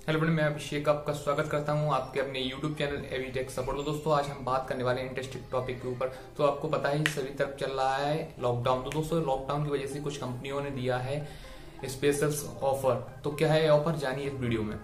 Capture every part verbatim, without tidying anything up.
Hello friend, मैं अभिषेक आपका स्वागत करता हूं आपके अपने YouTube channel AV tech support. तो दोस्तों आज हम बात करने वाले हैं इंटरेस्टिंग टॉपिक के ऊपर। तो आपको पता ही सभी तरफ चल रहा है लॉकडाउन। तो दोस्तों लॉकडाउन की वजह से कुछ कंपनियों ने दिया है स्पेशल ऑफर। तो क्या है ऑफर, जानिए इस वीडियो में।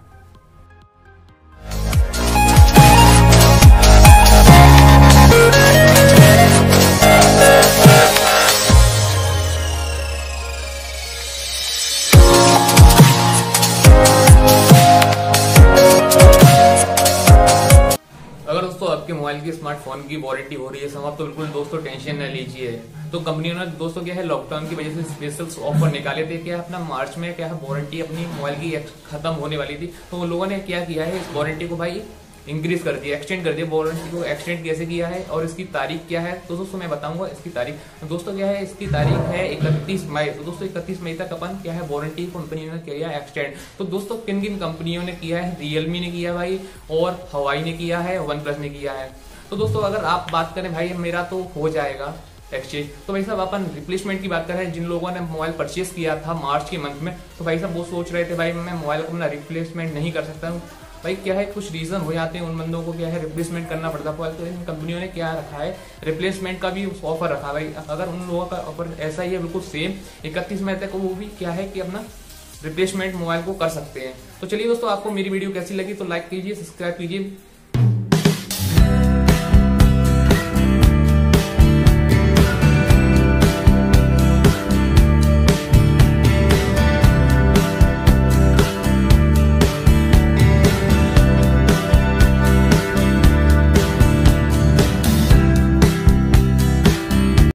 अगर दोस्तों आपके मोबाइल की स्मार्टफोन की वारंटी हो रही है समाप्त, तो बिल्कुल दोस्तों टेंशन न लीजिए। तो कंपनियों ने दोस्तों क्या है लॉकडाउन की वजह से स्पेशल ऑफर निकाले थे। क्या अपना मार्च में क्या है वारंटी अपनी मोबाइल की खत्म होने वाली थी, तो वो लोगों ने क्या किया है इस वारंटी को भाई इंक्रीज कर दिया, एक्सटेंड कर दिया। वारंटी को एक्सटेंड कैसे किया है और इसकी तारीख क्या है, तो दोस्तों मैं बताऊंगा इसकी तारीख। तो दोस्तों क्या है इसकी तारीख है इकतीस मई। तो दोस्तों इकतीस मई तक अपन क्या है वारंटी कंपनियों ने किया एक्सटेंड। तो दोस्तों किन किन कंपनियों ने किया है, रियलमी ने किया भाई, और हवाई ने किया है, वन प्लस ने किया है। तो दोस्तों अगर आप बात करें भाई मेरा तो हो जाएगा एक्सचेंज। तो भाई साहब अपन रिप्लेसमेंट की बात कर रहे हैं, जिन लोगों ने मोबाइल परचेस किया था मार्च के मंथ में, तो भाई साहब वो सोच रहे थे भाई मैं मोबाइल अपना रिप्लेसमेंट नहीं कर सकता हूँ। भाई क्या है कुछ रीजन हो जाते हैं, उन बंदों को क्या है रिप्लेसमेंट करना पड़ता है। तो इन कंपनियों ने क्या रखा है रिप्लेसमेंट का भी ऑफर रखा है। भाई अगर उन लोगों का ऑफर ऐसा ही है बिल्कुल सेम इकतीस मई तक, वो भी क्या है कि अपना रिप्लेसमेंट मोबाइल को कर सकते हैं। तो चलिए दोस्तों आपको मेरी वीडियो कैसी लगी तो लाइक कीजिए, सब्सक्राइब कीजिए।